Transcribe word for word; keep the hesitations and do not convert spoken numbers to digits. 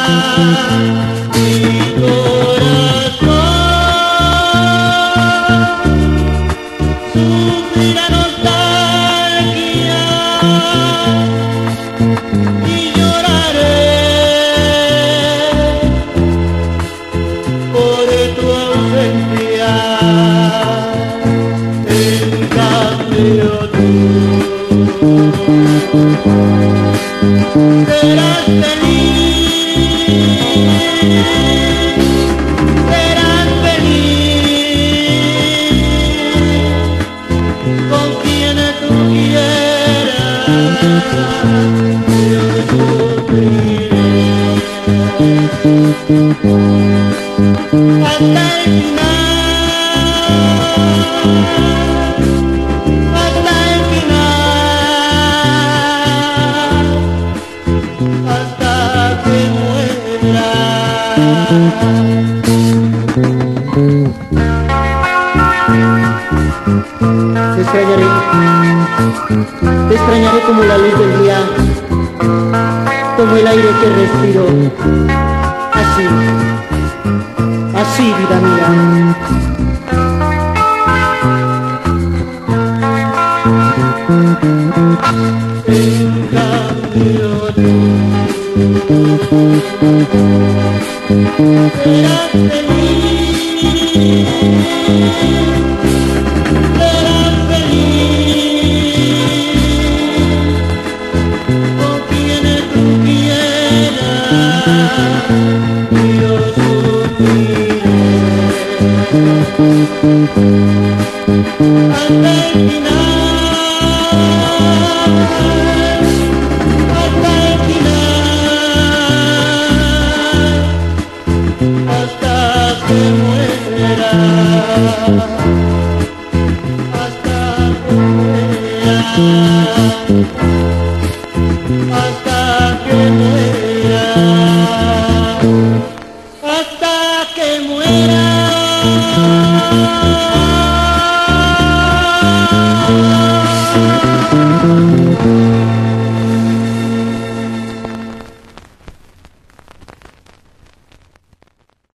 mi corazón sufrirá nostalgia y lloraré por tu ausencia. En cambio tú serás feliz, serás feliz con quien tú quieras. Yo sufriré hasta el final. Hasta el final, hasta que muera. Te extrañaré, te extrañaré como la luz del día, como el aire que respiro. Así, así, vida mía. En cambio tú serás feliz, serás feliz con quien tú quieras. Yo sufriré hasta el final. Hasta el final, hasta que muera, hasta que muera, hasta que muera, hasta que muera.